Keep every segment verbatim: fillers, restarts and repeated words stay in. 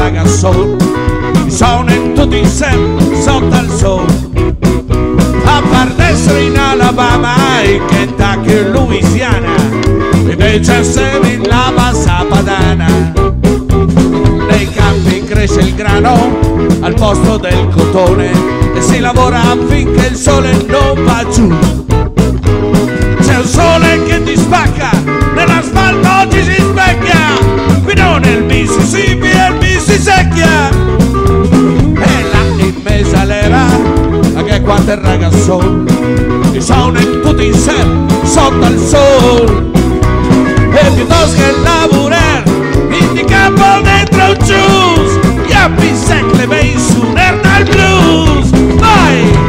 ragazzoni, sono in tutti insieme sotto il sole. A parte essere in Alabama, in Kentucky e Louisiana, invece siamo in la bassa padana. Nei campi cresce il grano al posto del cotone e si lavora affinché il sole non va giù. C'è un sole che ti spacca, nell'asfalto oggi si specchia, qui non è il Mississippi e il Mississecchia. E là in mezzo all'era, che quante ragazzoni, ci sono tutti insieme sotto il sole. E piuttosto che lavorare in di campo dentro un juice, gli appi secchi bei su nerd blues. Vai!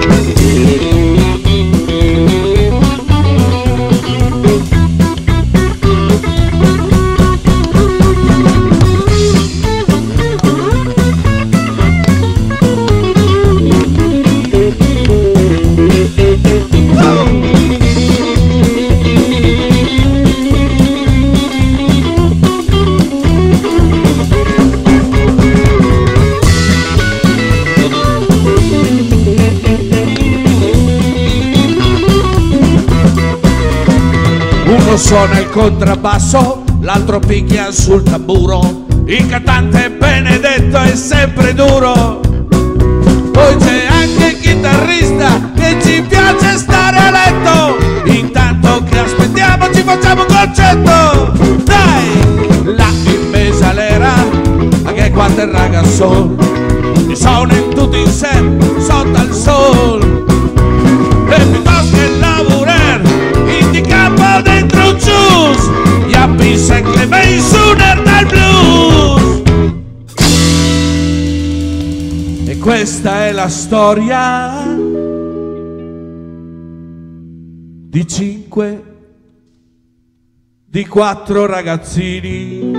Uno suona il contrabbasso, l'altro picchia sul tamburo, il cantante Benedetto è sempre duro. Poi c'è anche il chitarrista che ci piace stare a letto, intanto che aspettiamo ci facciamo un concetto. Dai! Là in mezzo all'era, anche quante ragazzoni, ci sono in tutti insieme sotto al sole. E piuttosto che lavorare in di campo dentro un juice, gli appi secchi bei su nerd blues. E questa è la storia di cinque, di quattro ragazzini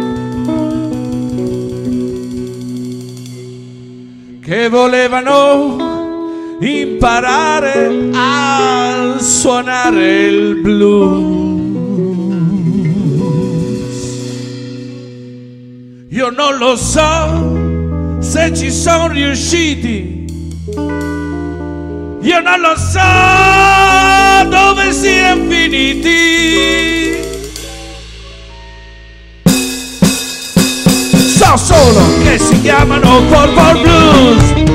che volevano imparare a suonare il blues. Io non lo so se ci sono riusciti, io non lo so dove siano finiti. So solo che si chiamano Volvo Blues.